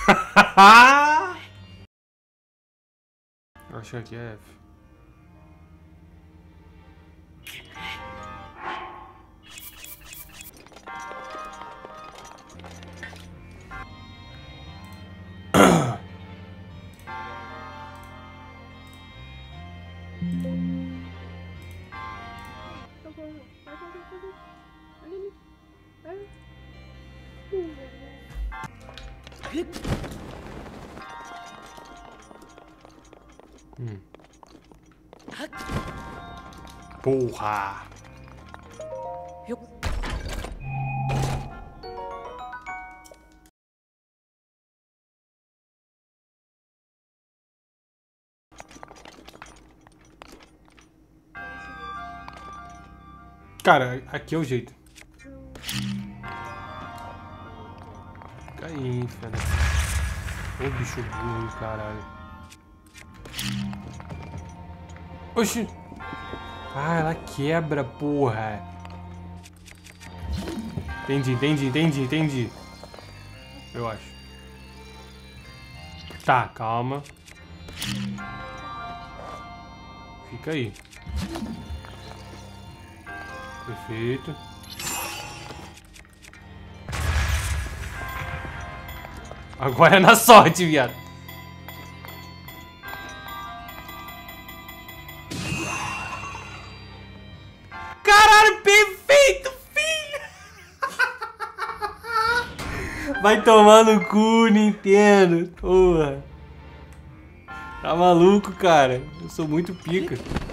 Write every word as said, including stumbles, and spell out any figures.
Acho que aqui é F. Hum. Porra! Cara, aqui é o jeito. Fica aí, cara. Ô bicho burro, caralho. Oxi! Ah, ela quebra, porra. Entendi, entendi, entendi, entendi. Eu acho. Tá, calma. Fica aí. Perfeito. Agora é na sorte, viado. Caralho, perfeito, filho! Vai tomar no cu, Nintendo. Porra. Tá maluco, cara. Eu sou muito pica.